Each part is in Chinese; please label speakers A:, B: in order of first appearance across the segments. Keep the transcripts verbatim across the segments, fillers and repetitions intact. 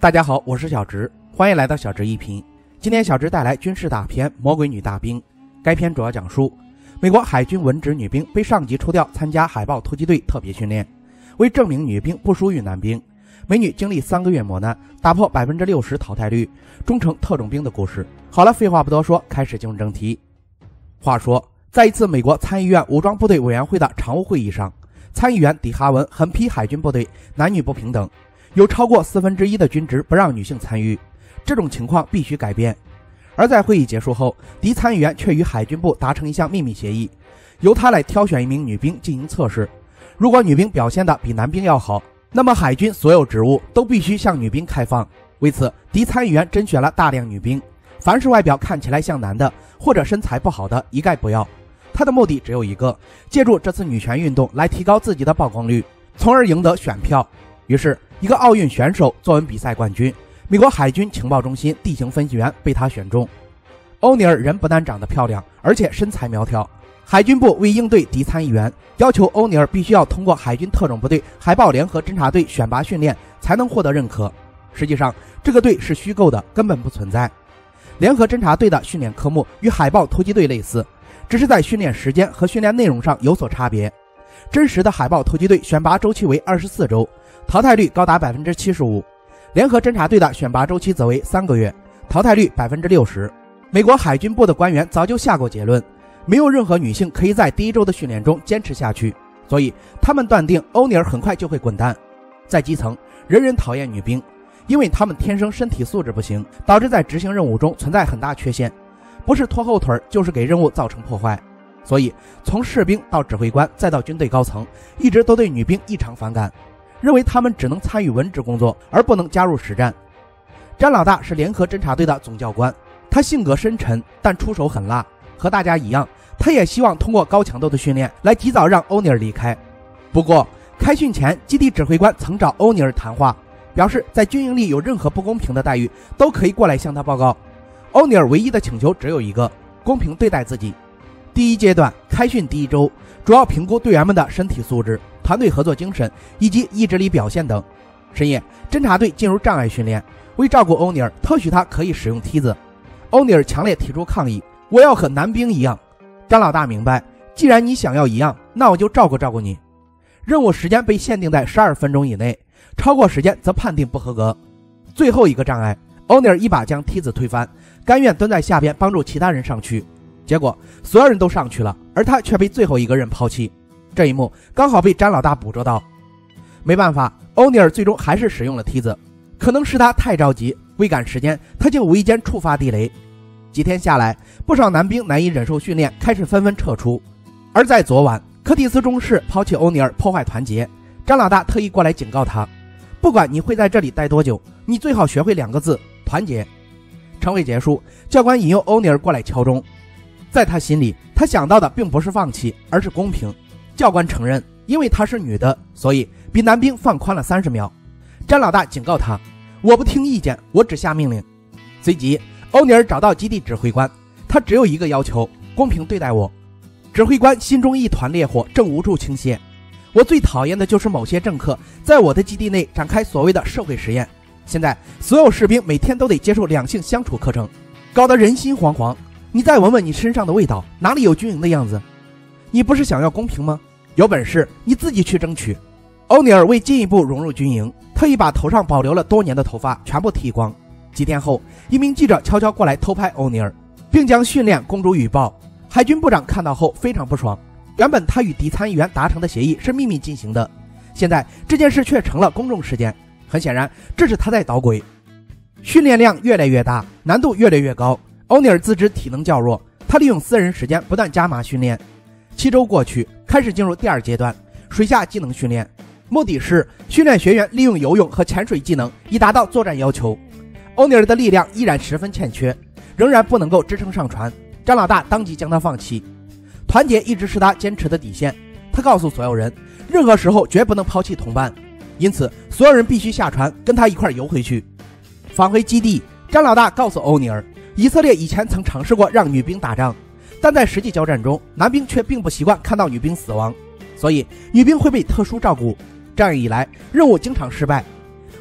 A: 大家好，我是小直，欢迎来到小直一评。今天小直带来军事大片《魔鬼女大兵》。该片主要讲述美国海军文职女兵被上级抽调参加海豹突击队特别训练，为证明女兵不输于男兵，美女经历三个月磨难，打破 百分之六十 淘汰率，终成特种兵的故事。好了，废话不多说，开始进入正题。话说，在一次美国参议院武装部队委员会的常务会议上，参议员迪哈文狠批海军部队男女不平等，有超过四分之一的军职不让女性参与，这种情况必须改变。而在会议结束后，迪参议员却与海军部达成一项秘密协议，由他来挑选一名女兵进行测试，如果女兵表现的比男兵要好，那么海军所有职务都必须向女兵开放。为此，迪参议员甄选了大量女兵，凡是外表看起来像男的或者身材不好的一概不要。他的目的只有一个，借助这次女权运动来提高自己的曝光率，从而赢得选票。于是一个奥运选手作为比赛冠军，美国海军情报中心地形分析员被他选中。欧尼尔人不但长得漂亮，而且身材苗条。海军部为应对敌参议员，要求欧尼尔必须要通过海军特种部队海豹联合侦察队选拔训练才能获得认可。实际上这个队是虚构的，根本不存在。联合侦察队的训练科目与海豹突击队类似，只是在训练时间和训练内容上有所差别。真实的海豹突击队选拔周期为二十四周，淘汰率高达 百分之七十五， 联合侦察队的选拔周期则为三个月，淘汰率 百分之六十。 美国海军部的官员早就下过结论，没有任何女性可以在第一周的训练中坚持下去，所以他们断定欧尼尔很快就会滚蛋。在基层，人人讨厌女兵，因为他们天生身体素质不行，导致在执行任务中存在很大缺陷，不是拖后腿就是给任务造成破坏。所以从士兵到指挥官再到军队高层，一直都对女兵异常反感，认为他们只能参与文职工作，而不能加入实战。詹老大是联合侦察队的总教官，他性格深沉，但出手狠辣。和大家一样，他也希望通过高强度的训练来及早让欧尼尔离开。不过开训前，基地指挥官曾找欧尼尔谈话，表示在军营里有任何不公平的待遇都可以过来向他报告。欧尼尔唯一的请求只有一个，公平对待自己。第一阶段开训第一周，主要评估队员们的身体素质、团队合作精神以及意志力表现等。深夜，侦察队进入障碍训练，为照顾欧尼尔，特许他可以使用梯子。欧尼尔强烈提出抗议，我要和男兵一样。张老大明白，既然你想要一样，那我就照顾照顾你。任务时间被限定在十二分钟以内，超过时间则判定不合格。最后一个障碍，欧尼尔一把将梯子推翻，甘愿蹲在下边帮助其他人上去。结果所有人都上去了，而他却被最后一个人抛弃。这一幕刚好被詹老大捕捉到。没办法，欧尼尔最终还是使用了梯子，可能是他太着急，未赶时间，他竟无意间触发地雷。几天下来，不少男兵难以忍受训练，开始纷纷撤出。而在昨晚，柯蒂斯中士抛弃欧尼尔，破坏团结。张老大特意过来警告他，不管你会在这里待多久，你最好学会两个字：团结。晨会结束，教官引诱欧尼尔过来敲钟。在他心里，他想到的并不是放弃，而是公平。教官承认，因为她是女的，所以比男兵放宽了三十秒。詹老大警告他，我不听意见，我只下命令。随即欧尼尔找到基地指挥官，他只有一个要求，公平对待我。指挥官心中一团烈火正无处倾泻。我最讨厌的就是某些政客在我的基地内展开所谓的社会实验。现在所有士兵每天都得接受两性相处课程，搞得人心惶惶。你再闻闻你身上的味道，哪里有军营的样子？你不是想要公平吗？有本事你自己去争取。欧尼尔为进一步融入军营，特意把头上保留了多年的头发全部剃光。几天后，一名记者悄悄过来偷拍欧尼尔，并将训练公诸于报。海军部长看到后非常不爽，原本他与敌参议员达成的协议是秘密进行的，现在这件事却成了公众事件，很显然这是他在捣鬼。训练量越来越大，难度越来越高。欧尼尔自知体能较弱，他利用私人时间不断加码训练。七周过去，开始进入第二阶段，水下技能训练，目的是训练学员利用游泳和潜水技能，以达到作战要求。欧尼尔的力量依然十分欠缺，仍然不能够支撑上船。张老大当即将他放弃。团结一直是他坚持的底线，他告诉所有人，任何时候绝不能抛弃同伴，因此所有人必须下船跟他一块游回去。返回基地，张老大告诉欧尼尔，以色列以前曾尝试过让女兵打仗，但在实际交战中，男兵却并不习惯看到女兵死亡，所以女兵会被特殊照顾，这样一来任务经常失败。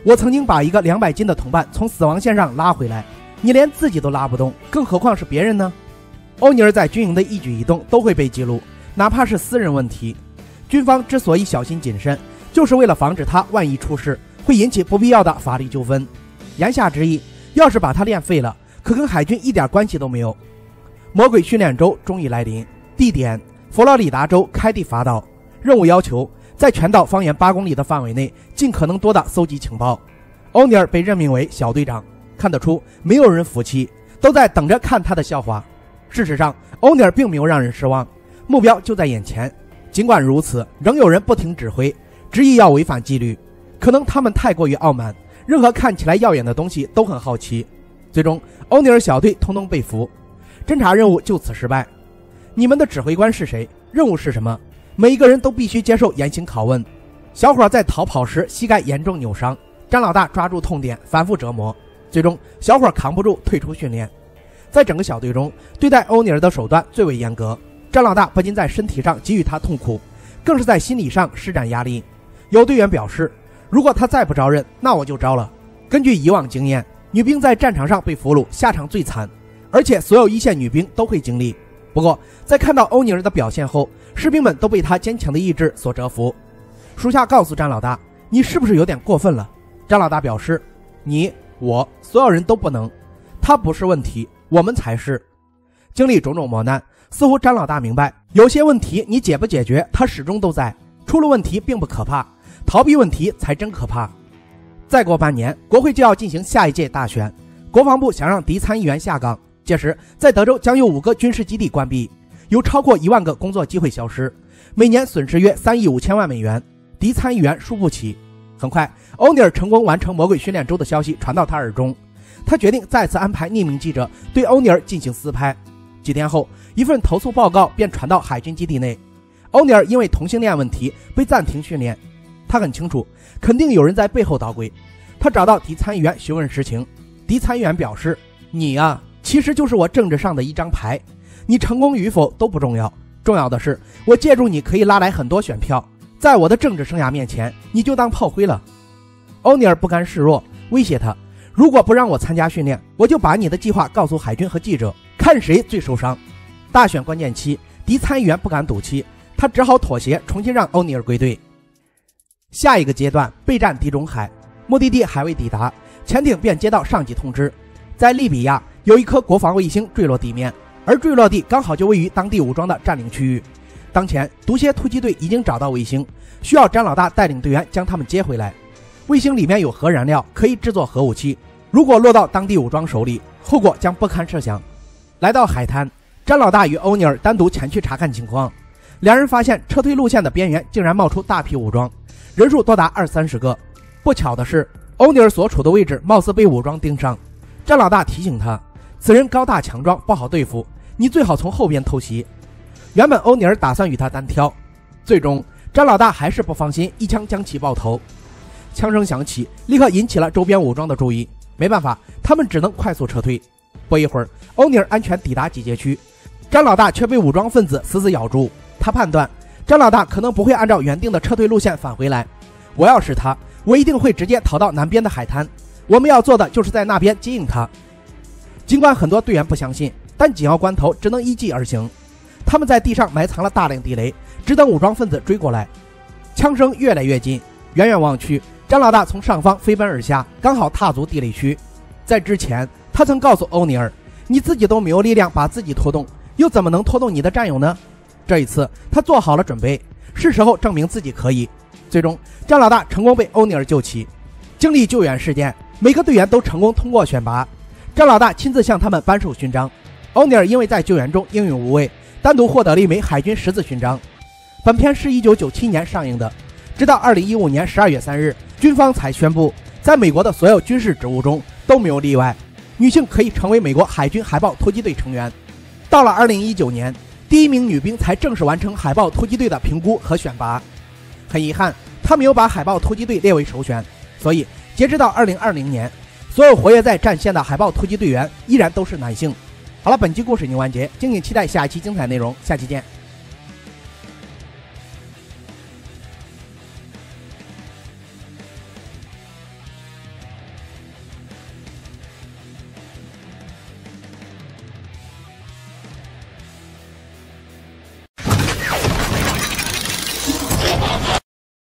A: 我曾经把一个两百斤的同伴从死亡线上拉回来，你连自己都拉不动，更何况是别人呢？欧尼尔在军营的一举一动都会被记录，哪怕是私人问题。军方之所以小心谨慎，就是为了防止他万一出事，会引起不必要的法律纠纷。言下之意，要是把他练废了，可跟海军一点关系都没有。魔鬼训练周终于来临，地点佛罗里达州开蒂法岛，任务要求在全岛方圆八公里的范围内尽可能多的搜集情报。欧尼尔被任命为小队长，看得出没有人服气，都在等着看他的笑话。事实上，欧尼尔并没有让人失望，目标就在眼前。尽管如此，仍有人不听指挥，执意要违反纪律。可能他们太过于傲慢，任何看起来耀眼的东西都很好奇。最终，欧尼尔小队通通被俘，侦察任务就此失败。你们的指挥官是谁？任务是什么？每一个人都必须接受严刑拷问。小伙在逃跑时膝盖严重扭伤，张老大抓住痛点反复折磨，最终小伙扛不住退出训练。在整个小队中，对待欧尼尔的手段最为严格。张老大不仅在身体上给予他痛苦，更是在心理上施展压力。有队员表示，如果他再不招认，那我就招了。根据以往经验，女兵在战场上被俘虏下场最惨，而且所有一线女兵都会经历。不过在看到欧尼尔的表现后，士兵们都被他坚强的意志所折服。属下告诉张老大，你是不是有点过分了？张老大表示，你我所有人都不能，他不是问题，我们才是。经历种种磨难，似乎张老大明白，有些问题你解不解决，他始终都在。出了问题并不可怕，逃避问题才真可怕。再过半年，国会就要进行下一届大选，国防部想让敌参议员下岗，届时在德州将有五个军事基地关闭，有超过一万个工作机会消失，每年损失约三亿五千万美元，敌参议员输不起。很快，欧尼尔成功完成魔鬼训练周的消息传到他耳中，他决定再次安排匿名记者对欧尼尔进行私拍。几天后，一份投诉报告便传到海军基地内，欧尼尔因为同性恋问题被暂停训练。他很清楚，肯定有人在背后捣鬼。他找到敌参议员询问实情，敌参议员表示，你啊，其实就是我政治上的一张牌，你成功与否都不重要，重要的是我借助你可以拉来很多选票，在我的政治生涯面前，你就当炮灰了。欧尼尔不甘示弱，威胁他，如果不让我参加训练，我就把你的计划告诉海军和记者，看谁最受伤。大选关键期，敌参议员不敢赌气，他只好妥协，重新让欧尼尔归队。下一个阶段，备战地中海，目的地还未抵达，潜艇便接到上级通知，在利比亚有一颗国防卫星坠落地面，而坠落地刚好就位于当地武装的占领区域。当前毒蝎突击队已经找到卫星，需要张老大带领队员将他们接回来。卫星里面有核燃料，可以制作核武器，如果落到当地武装手里，后果将不堪设想。来到海滩，张老大与欧尼尔单独前去查看情况，两人发现撤退路线的边缘竟然冒出大批武装，人数多达二三十个。不巧的是，欧尼尔所处的位置貌似被武装盯上。张老大提醒他，此人高大强壮，不好对付，你最好从后边偷袭。原本欧尼尔打算与他单挑，最终张老大还是不放心，一枪将其爆头。枪声响起，立刻引起了周边武装的注意，没办法，他们只能快速撤退。不一会儿，欧尼尔安全抵达集结区，张老大却被武装分子死死咬住。他判断张老大可能不会按照原定的撤退路线返回来，我要是他，我一定会直接逃到南边的海滩，我们要做的就是在那边接应他。尽管很多队员不相信，但紧要关头只能依计而行。他们在地上埋藏了大量地雷，只等武装分子追过来。枪声越来越近，远远望去，张老大从上方飞奔而下，刚好踏足地雷区。在之前，他曾告诉欧尼尔，你自己都没有力量把自己拖动，又怎么能拖动你的战友呢？这一次他做好了准备，是时候证明自己可以。最终张老大成功被欧尼尔救起。经历救援事件，每个队员都成功通过选拔，张老大亲自向他们颁授勋章。欧尼尔因为在救援中英勇无畏，单独获得了一枚海军十字勋章。本片是一九九七年上映的，直到二零一五年十二月三日，军方才宣布，在美国的所有军事职务中都没有例外，女性可以成为美国海军海豹突击队成员。到了二零一九年，第一名女兵才正式完成海豹突击队的评估和选拔。很遗憾，她没有把海豹突击队列为首选，所以截止到二零二零年，所有活跃在战线的海豹突击队员依然都是男性。好了，本期故事已经完结，敬请期待下一期精彩内容，下期见。